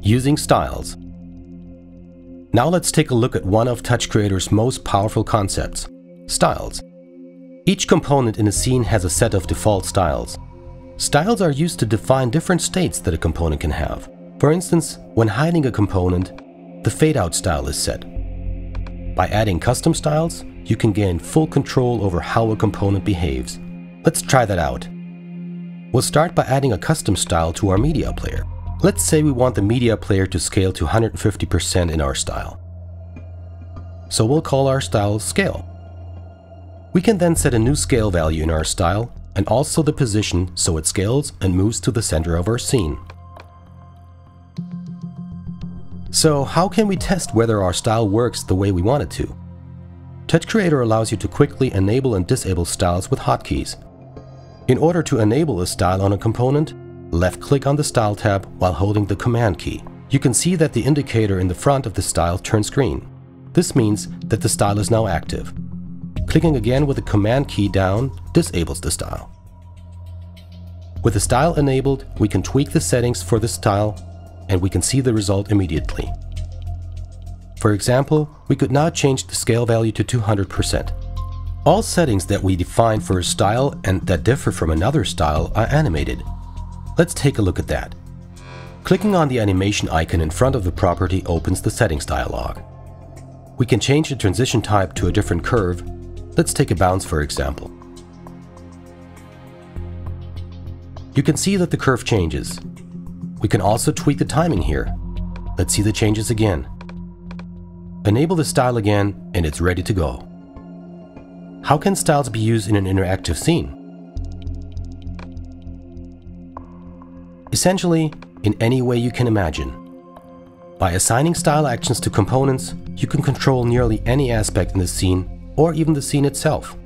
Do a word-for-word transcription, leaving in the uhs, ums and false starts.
Using styles. Now let's take a look at one of Touch Creator's most powerful concepts, styles. Each component in a scene has a set of default styles. Styles are used to define different states that a component can have. For instance, when hiding a component, the fade-out style is set. By adding custom styles, you can gain full control over how a component behaves. Let's try that out. We'll start by adding a custom style to our media player. Let's say we want the media player to scale to one hundred fifty percent in our style. So we'll call our style Scale. We can then set a new scale value in our style and also the position so it scales and moves to the center of our scene. So how can we test whether our style works the way we want it to? Touch Creator allows you to quickly enable and disable styles with hotkeys. In order to enable a style on a component, left-click on the Style tab while holding the Command key. You can see that the indicator in the front of the style turns green. This means that the style is now active. Clicking again with the Command key down disables the style. With the style enabled, we can tweak the settings for the style and we can see the result immediately. For example, we could now change the scale value to two hundred percent. All settings that we define for a style and that differ from another style are animated. Let's take a look at that. Clicking on the animation icon in front of the property opens the settings dialog. We can change the transition type to a different curve. Let's take a bounce for example. You can see that the curve changes. We can also tweak the timing here. Let's see the changes again. Enable the style again and it's ready to go. How can styles be used in an interactive scene? Essentially, in any way you can imagine. By assigning style actions to components, you can control nearly any aspect in the scene or even the scene itself.